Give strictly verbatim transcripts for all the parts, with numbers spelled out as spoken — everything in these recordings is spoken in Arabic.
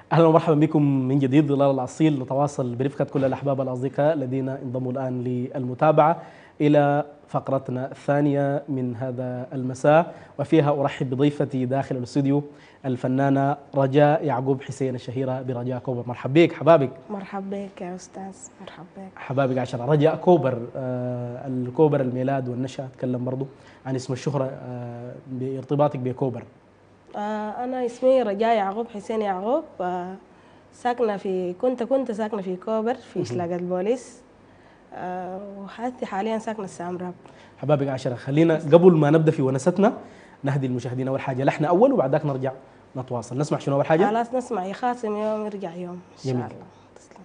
اهلا ومرحبا بكم من جديد ظلال الأصيل. نتواصل برفقة كل الاحباب الاصدقاء الذين انضموا الان للمتابعه الى فقرتنا الثانيه من هذا المساء، وفيها ارحب بضيفتي داخل الاستوديو الفنانه رجاء يعقوب حسين الشهيره برجاء كوبر. مرحبا بك حبابك. مرحبا بك يا استاذ، مرحبا بك حبابك عشرة. رجاء كوبر، آه الكوبر الميلاد والنشأة، تكلم برضو عن اسم الشهرة آه بارتباطك بكوبر. آه انا اسمي رجاء يعقوب حسين يعقوب، آه ساكنه في كنت كنت ساكنه في كوبر في شلاقة البوليس، آه وحالتي حاليا ساكنه السامراب. حبابك عشرة، خلينا قبل ما نبدا في ونستنا نهدي المشاهدين اول حاجه لحن اول وبعد ذاك نرجع نتواصل. نسمع شنو اول حاجه؟ خلاص نسمع يا خاصم يوم يرجع يوم ان شاء جميل. الله. تسلم.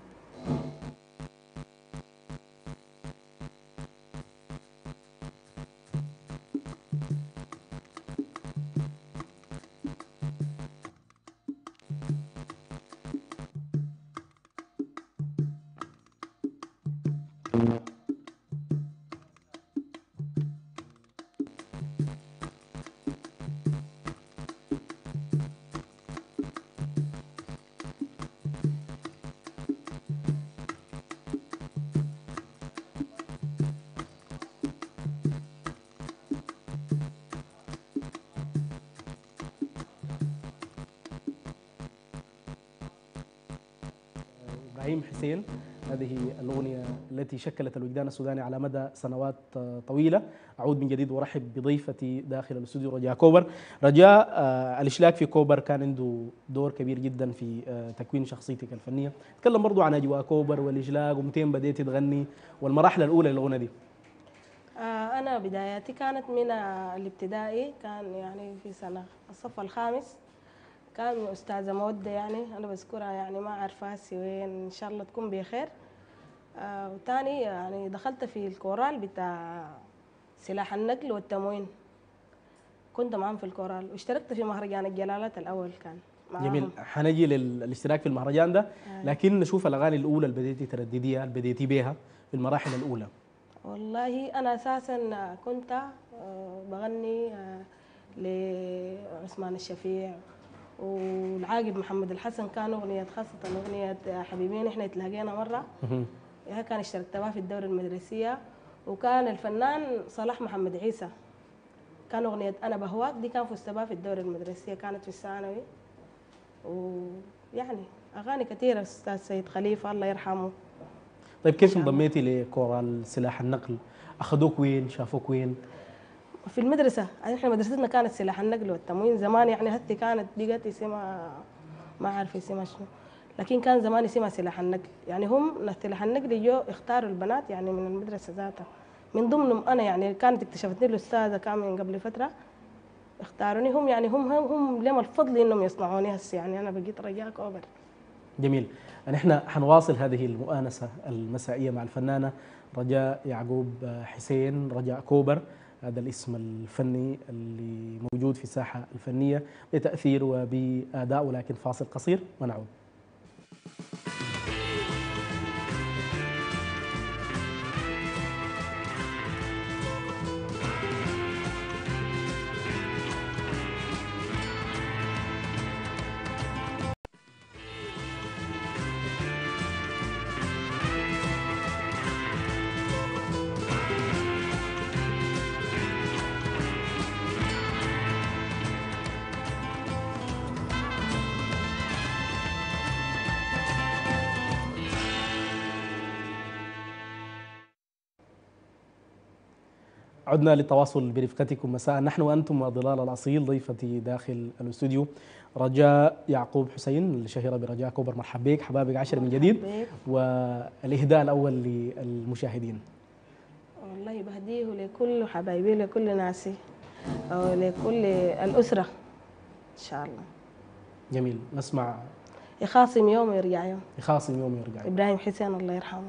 إبراهيم حسين، هذه الأغنية التي شكلت الوجدان السوداني على مدى سنوات طويلة. أعود من جديد وأرحب بضيفتي داخل الاستوديو رجاء كوبر. رجاء، آه الإشلاك في كوبر كان عنده دور كبير جدا في آه تكوين شخصيتك الفنية. تكلم برضو عن أجواء كوبر والإشلاك ومتين بديتي تغني والمراحل الأولى للأغنية دي. آه انا بداياتي كانت من آه، الابتدائي، كان يعني في سنه الصف الخامس. كان أستاذة مودة، يعني أنا بذكرها، يعني ما عارفة هسي وين، إن شاء الله تكون بخير. آه وتاني يعني دخلت في الكورال بتاع سلاح النقل والتموين، كنت معاهم في الكورال، واشتركت في مهرجان الجلالات الأول كان معاهم. جميل، حنجي للاشتراك في المهرجان ده، آه. لكن نشوف الأغاني الأولى اللي بديتي تردديها اللي بديتي بيها في المراحل الأولى. والله أنا أساسا كنت آه بغني آه لعثمان الشفيع والعاقب محمد الحسن، كان أغنية خاصة أغنية حبيبين إحنا اتلاقينا مرة، هي كان اشتركت بها في الدورة المدرسية. وكان الفنان صلاح محمد عيسى، كان أغنية أنا بهواك دي كان فزت بها في الدورة المدرسية، كانت في الثانوي. ويعني أغاني كثيرة، أستاذ سيد خليفة الله يرحمه. طيب كيف انضميتي لكورال سلاح النقل؟ أخذوك وين؟ شافوك وين؟ في المدرسة، احنا مدرستنا كانت سلاح النقل والتموين زمان، يعني هتي كانت بقت اسمها ما عارف اسمها شنو، لكن كان زمان اسمها سلاح النقل. يعني هم ناس سلاح النقل جو اختاروا البنات يعني من المدرسة ذاتها، من ضمنهم أنا، يعني كانت اكتشفتني الأستاذة كان من قبل فترة، اختاروني هم، يعني هم هم, هم لهم الفضل إنهم يصنعوني هسه، يعني أنا بقيت رجاء كوبر. جميل. نحن حنواصل هذه المؤانسة المسائية مع الفنانة رجاء يعقوب حسين، رجاء كوبر، هذا الاسم الفني اللي موجود في الساحة الفنية بتأثير وبأداء، ولكن فاصل قصير ونعود. عدنا للتواصل برفقتكم مساء، نحن وأنتم وظلال الأصيل. ضيفتي داخل الاستوديو رجاء يعقوب حسين الشهيرة برجاء كوبر. مرحبا بك حبابك عشر من جديد. والإهداء الأول للمشاهدين. والله بهديه لكل حبايبي، لكل ناسي، ولكل الأسرة إن شاء الله. جميل، نسمع يخاصم يوم يرجع يوم، يخاصم يوم يرجع. إبراهيم حسين الله يرحمه.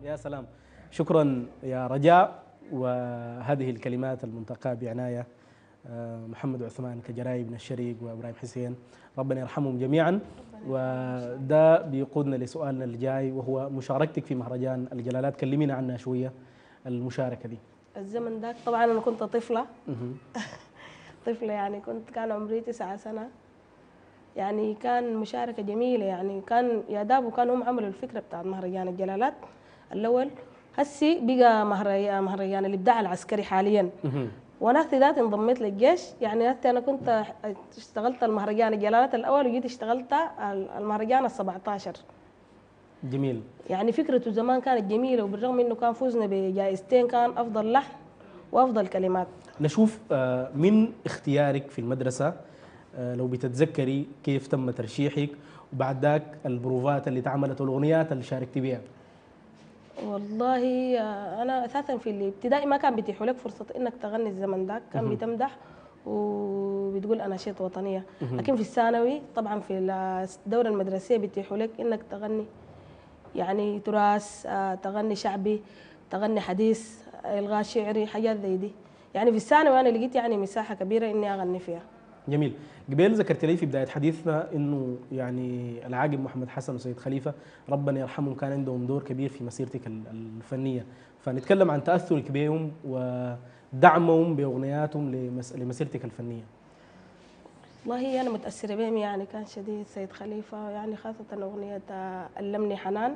يا سلام، شكرا يا رجاء. وهذه الكلمات المنتقاة بعناية محمد عثمان كجراي بن الشريق وإبراهيم حسين، ربنا يرحمهم جميعا. وده بيقودنا لسؤالنا الجاي، وهو مشاركتك في مهرجان الجلالات. كلمينا عنها شوية المشاركة دي. الزمن ذاك طبعا أنا كنت طفلة طفلة يعني، كنت كان عمري تسعة سنة. يعني كان مشاركة جميلة، يعني كان يا داب وكانوا هم عملوا الفكرة بتاعت مهرجان الجلالات الأول. هسي بقى مهرجان مهرجان الإبداع العسكري حاليا. وانا ذاتي انضميت للجيش، يعني انا كنت اشتغلت المهرجان الجلالات الاول وجيت اشتغلت المهرجان ال سبعطعش. جميل. يعني فكرته زمان كانت جميله، وبالرغم انه كان فوزنا بجائزتين، كان افضل لحن وافضل كلمات. نشوف من اختيارك في المدرسه، لو بتتذكري كيف تم ترشيحك، وبعد ذاك البروفات اللي اتعملت والاغنيات اللي شاركتي بها. والله انا اساسا في الابتدائي ما كان بيتيحوا لك فرصه انك تغني الزمن ذاك، كان بتمدح وبتقول اناشيد وطنيه. لكن في الثانوي طبعا في الدوره المدرسيه بيتيحوا لك انك تغني يعني تراث، تغني شعبي، تغني حديث، الغاء شعري، حاجات زي دي. يعني في الثانوي انا لقيت يعني مساحه كبيره اني اغني فيها. جميل. قبل ذكرت لي في بدايه حديثنا انه يعني العاقب محمد حسن وسيد خليفه ربنا يرحمهم كان عندهم دور كبير في مسيرتك الفنيه، فنتكلم عن تاثرك بهم ودعمهم باغنياتهم لمسيرتك الفنيه. والله انا متاثره بهم، يعني كان شديد سيد خليفه، يعني خاصه اغنيه علمني حنان،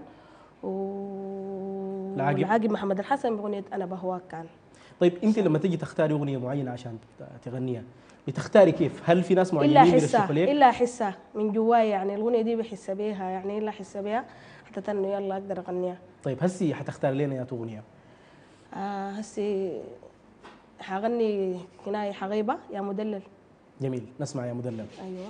والعاقب محمد الحسن باغنيه انا بهواك كان. طيب انت لما تيجي تختاري اغنيه معينه عشان تغنيها بتختاري كيف؟ هل في ناس الا معينين احسها بيرشحوا لك؟ الا احسها من جواي، يعني الاغنيه دي بحس بيها، يعني الا احس بيها حتى انه يلا اقدر اغنيها. طيب هسي حتختار لنا يا اغنيه؟ آه هسي حغني كنايه حغيبه يا مدلل. جميل، نسمع يا مدلل. ايوه.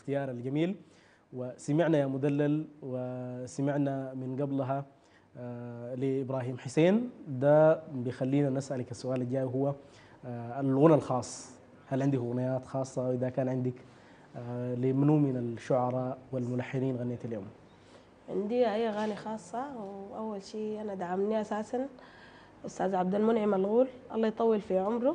الاختيار الجميل. وسمعنا يا مدلل وسمعنا من قبلها آه لإبراهيم حسين. ده بيخلينا نسألك السؤال الجاي، هو آه الغنى الخاص. هل عندك أغنيات خاصة؟ وإذا كان عندك آه لمنو من الشعراء والملحنين غنيت اليوم؟ عندي أي أغاني خاصة، وأول شيء أنا دعمني أساسا أستاذ عبد المنعم الغول الله يطول في عمره.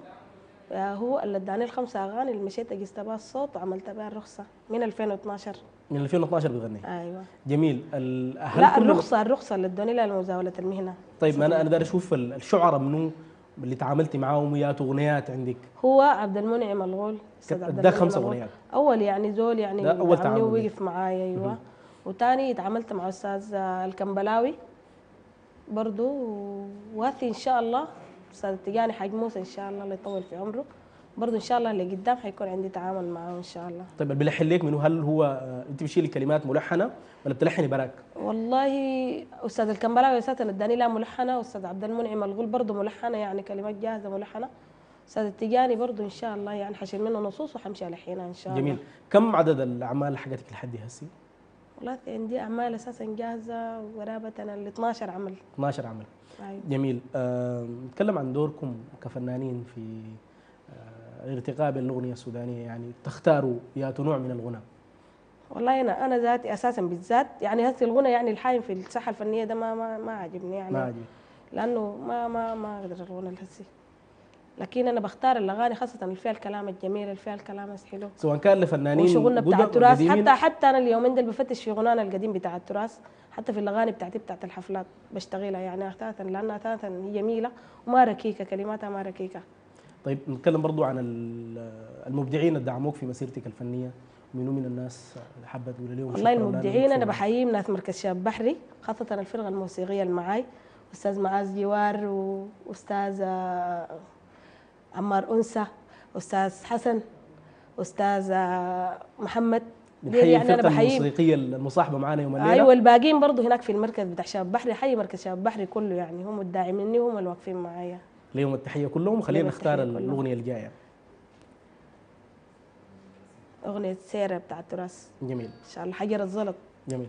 هو اللي اداني الخمسة أغاني اللي مشيت أجست بها الصوت وعملت بها الرخصة من ألفين واثناشر. من ألفين واثناشر بتغني؟ أيوة. جميل. ال- هل لا، كل- الرخصة الرخصة اللي ادوني لها لمزاولة المهنة. طيب، ما انا انا داير اشوف ال- الشعراء منو اللي تعاملتي معاهم ويات اغنيات عندك؟ هو عبد المنعم الغول، أستاذ عبد ده المنعم خمسة الغول. اغنيات. أول يعني زول يعني ده أول دعمني تعامل ليك. ووقف معايا. أيوة. وتاني تعاملت مع أستاذ الكمبلاوي برضو، واثي إن شاء الله أستاذ تجاني حاج موسى إن شاء الله الله يطول في عمره برضو، إن شاء الله اللي قدام حيكون عندي تعامل معه إن شاء الله. طيب، اللي بيلحن لك منو؟ هل هو آه، انت بتشيلي كلمات ملحنه ولا بتلحني براك؟ والله أستاذ الكمبلاوي أساسا اداني لها ملحنة، وأستاذ عبد المنعم الغول برضو ملحنة، يعني كلمات جاهزة ملحنة. أستاذ التجاني برضو إن شاء الله يعني حشيل منه نصوص وحمشي ألحنها إن شاء الله. جميل. كم عدد الاعمال حقتك لحد هسي؟ والله عندي أعمال أساسا جاهزة قرابة ال اثناشر عمل. اثناشر عمل. أيوة. جميل. آه، نتكلم عن دوركم كفنانين في آه، الارتقاء بالاغنيه السودانيه، يعني تختاروا يا نوع من الغنى. والله أنا أنا ذاتي أساسا بالذات يعني هسه الغنى يعني الحايم في الساحة الفنية ده ما ما ما عجبني يعني. ما عجبك؟ لأنه ما ما ما أقدر الغنى الهسي، لكن أنا بختار الأغاني خاصة اللي فيها الكلام الجميل، اللي فيها الكلام الحلو، سواء كان لفنانين وشغلنا بتاع قدم التراث. قديمين. حتى حتى أنا اليومين دول بفتش في غنانا القديم بتاع التراث، حتى في الأغاني بتاعتي بتاعت الحفلات بشتغلها يعني أساسا، لأنها أساسا هي جميلة وما ركيكة، كلماتها ما ركيكة. طيب، نتكلم برضو عن ال- المبدعين اللي دعموك في مسيرتك الفنيه. منو من الناس اللي حابه تقول لهم؟ والله شكراً المبدعين لأنهم أنا في- بحييهم ناس مركز شاب بحري، خاصة الفرقة الموسيقية اللي معاي، أستاذ معاذ جوار وأستاذ آه، عمار أنثى، أستاذ حسن، أستاذ آه، محمد. دي بنحيي يعني أنا الفرقه بحييهم. الموسيقيه المصاحبه معنا يوم الليله. أيوة، الباقيين برضه هناك في المركز بتاع شباب بحري، حي مركز شباب بحري كله يعني هم الداعميني وهم اللي واقفين معايا. ليهم التحيه كلهم. خلينا ليهم نختار التحية كلهم. الاغنيه الجايه. أغنية سيرة بتاع التراث جميل. إن شاء الله، حجر الزلط. جميل.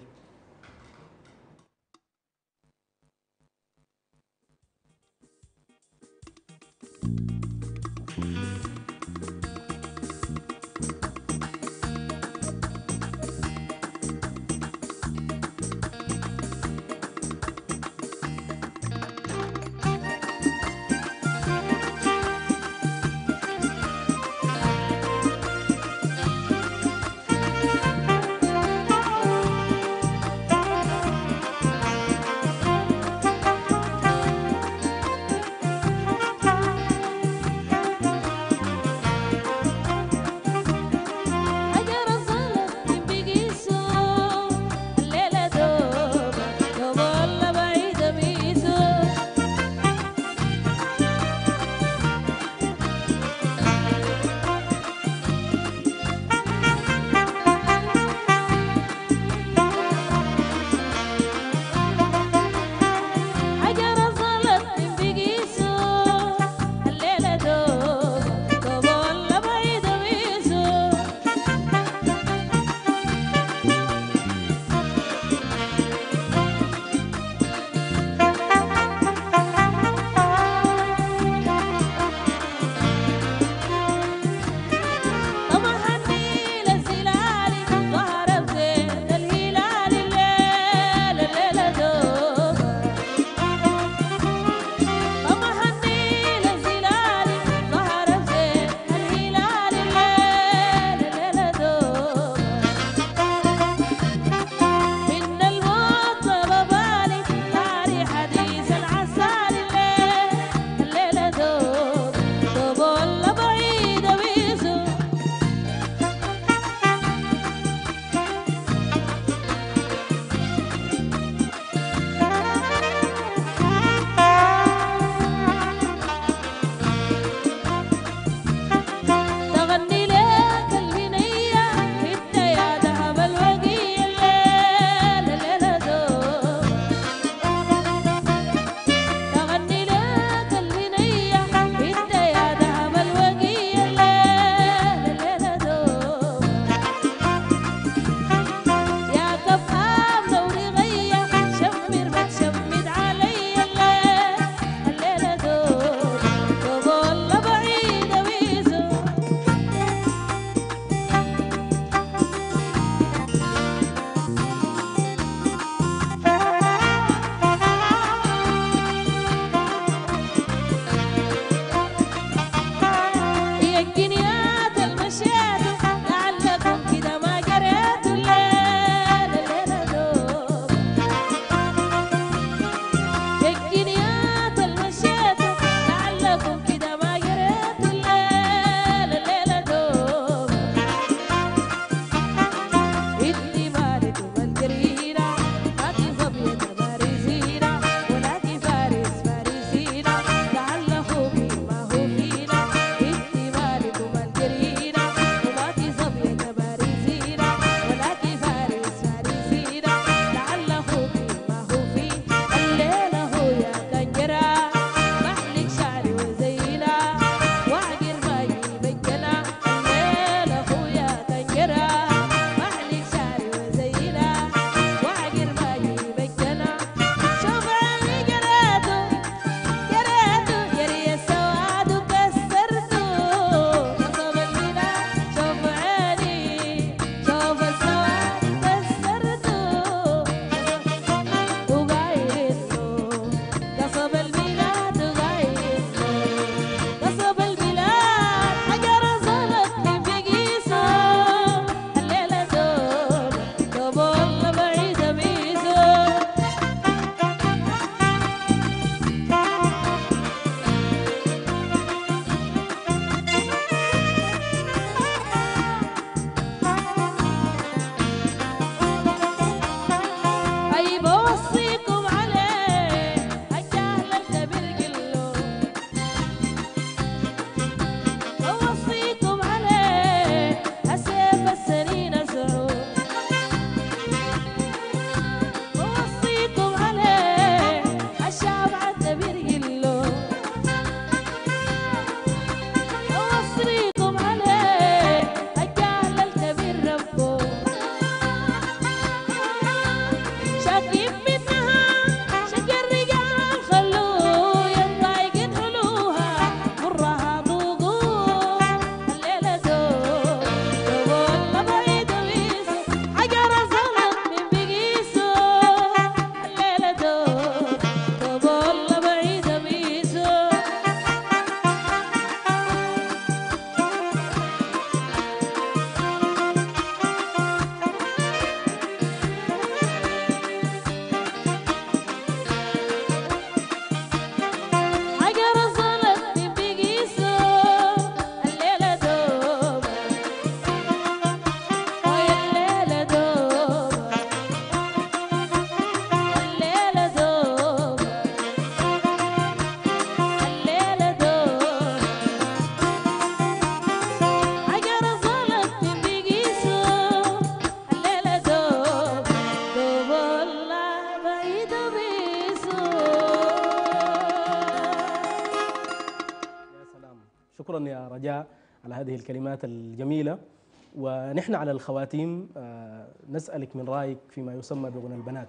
رجاء على هذه الكلمات الجميلة. ونحن على الخواتيم نسألك من رأيك فيما يسمى بغنى البنات.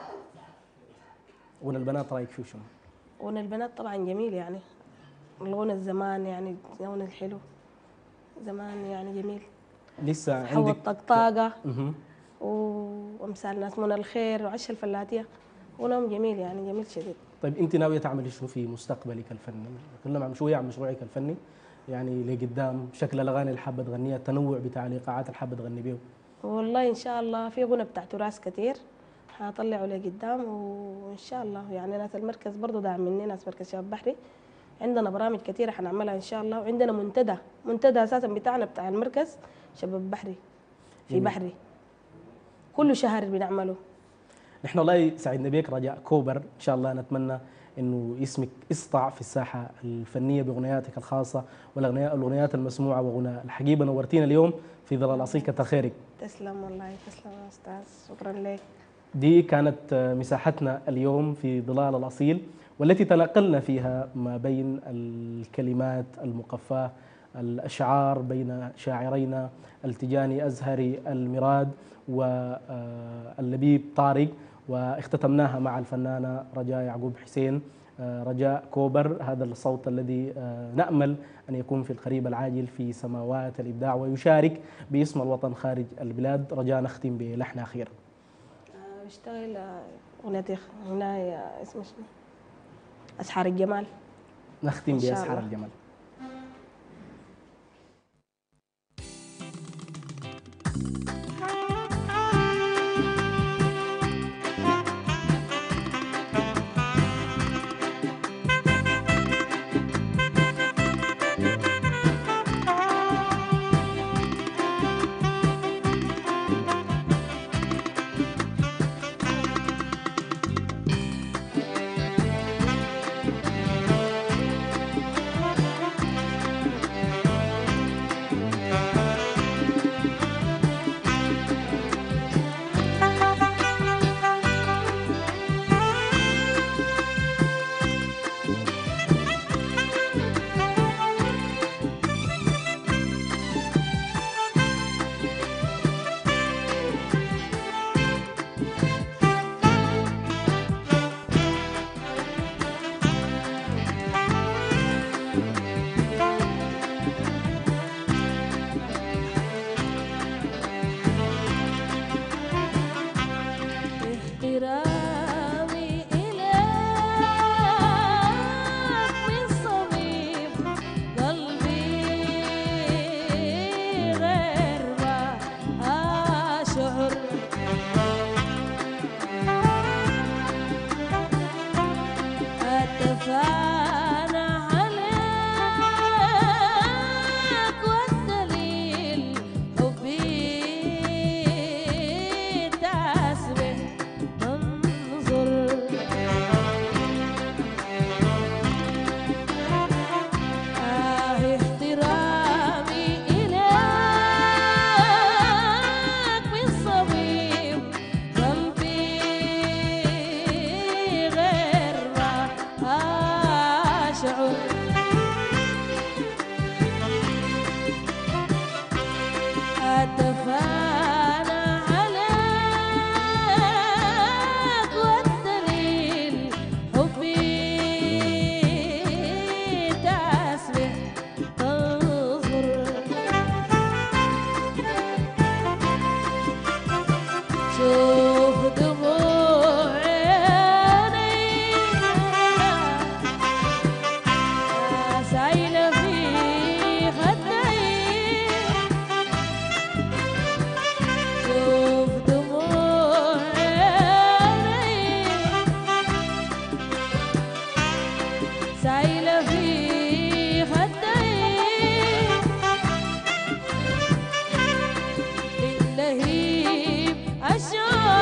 غنى البنات رأيك فيه شنو؟ غنى البنات طبعا جميل، يعني الغنى الزمان يعني الغنى الحلو زمان يعني جميل. لسه حو عندك الطقطاقة وامثال ناس منى الخير وعش الفلاتية، غناهم جميل يعني جميل شديد. طيب انت ناويه تعملي شنو في مستقبلك الفني؟ نتكلم عن شويه عن مشروعك الفني، يعني لقدام شكل الاغاني اللي حابه تغنيها، التنوع بتاع الايقاعات اللي حابه تغني بيه. والله ان شاء الله في غنى بتاع تراث كتير حطلعه لقدام، وان شاء الله يعني ناس المركز برضه داعم مني، ناس مركز شباب بحري عندنا برامج كثيره حنعملها ان شاء الله، وعندنا منتدى منتدى اساسا بتاعنا بتاع المركز شباب بحري في جميل. بحري كل شهر بنعمله. نحن والله سعدنا بك رجاء كوبر، ان شاء الله نتمنى انه اسمك يسطع في الساحه الفنيه باغنياتك الخاصه والاغنيات المسموعه وغنى الحقيبه. نورتينا اليوم في ظلال الاصيل، كتر خيرك. تسلم والله، تسلم يا استاذ، شكرا لك. دي كانت مساحتنا اليوم في ظلال الأصيل، والتي تناقلنا فيها ما بين الكلمات المقفاة، الأشعار بين شاعرينا التجاني أزهري المراد واللبيب طارق، واختتمناها مع الفنانة رجاء يعقوب حسين. رجاء كوبر، هذا الصوت الذي نأمل أن يكون في القريب العاجل في سماوات الإبداع ويشارك باسم الوطن خارج البلاد. رجاء نختم بلحن أخير. بشتغل أغنية هنا اسمها شنو؟ أسحار الجمال. نختم بأسحار الجمال. للهيب الشوق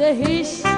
تهش